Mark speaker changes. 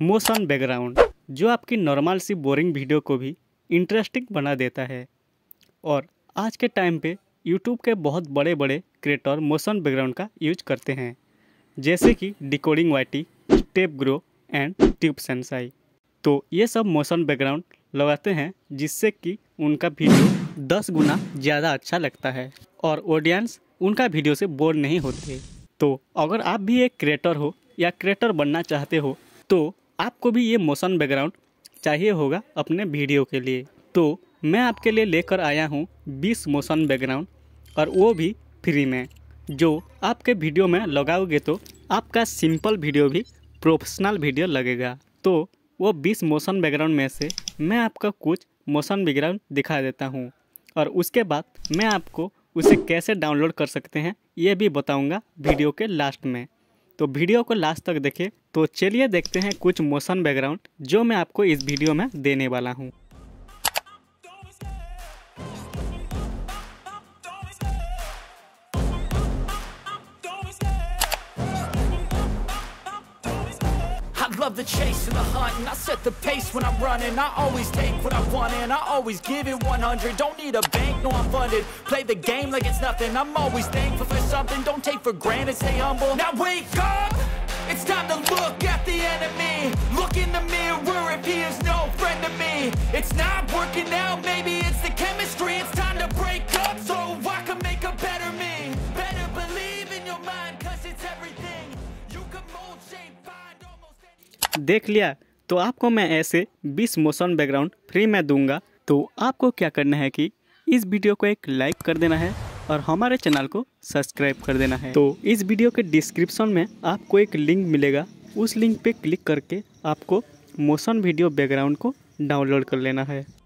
Speaker 1: Motion background, जो आपकी normal सी boring video को भी इंटरेस्टिंग बना देता है। और आज के टाइम पे यूट्यूब के बहुत बड़े बड़े क्रिएटर मोशन बैकग्राउंड का यूज करते हैं, जैसे कि Decoding YT, Step Grow and Tube Sensei. तो ये सब मोशन बैकग्राउंड लगाते हैं जिससे कि उनका वीडियो 10 गुना ज़्यादा अच्छा लगता है और ऑडियंस उनका वीडियो से बोर नहीं होते। तो अगर आप भी एक क्रिएटर हो या क्रिएटर बनना चाहते हो तो आपको भी ये मोशन बैकग्राउंड चाहिए होगा अपने वीडियो के लिए। तो मैं आपके लिए लेकर आया हूँ 20 मोशन बैकग्राउंड, और वो भी फ्री में, जो आपके वीडियो में लगाओगे तो आपका सिंपल वीडियो भी प्रोफेशनल वीडियो लगेगा। तो वो 20 मोशन बैकग्राउंड में से मैं आपको कुछ मोशन बैकग्राउंड दिखा देता हूँ, और उसके बाद मैं आपको उसे कैसे डाउनलोड कर सकते हैं ये भी बताऊँगा वीडियो के लास्ट में। तो वीडियो को लास्ट तक देखें। तो चलिए देखते हैं कुछ मोशन बैकग्राउंड जो मैं आपको इस वीडियो में देने वाला हूँ।
Speaker 2: I love the chase and the hunt, and I set the pace when I'm running. I always take what I want and I always give it 100. Don't need a bank, no I'm funded. Play the game like it's nothing. I'm always thankful for something. Don't take for granted, stay humble. Now wake up, it's time to look at the enemy. Look in the mirror if he is no friend to me. It's not working out, maybe it's the chemistry. It's time to break up so I can make a better me. Better believe in your mind, cause it's everything. You can mold, shape, find almost anything.
Speaker 1: देख लिया। तो आपको मैं ऐसे 20 motion background free में दूंगा। तो आपको क्या करना है कि इस वीडियो को एक लाइक कर देना है और हमारे चैनल को सब्सक्राइब कर देना है। तो इस वीडियो के डिस्क्रिप्शन में आपको एक लिंक मिलेगा, उस लिंक पे क्लिक करके आपको मोशन वीडियो बैकग्राउंड को डाउनलोड कर लेना है।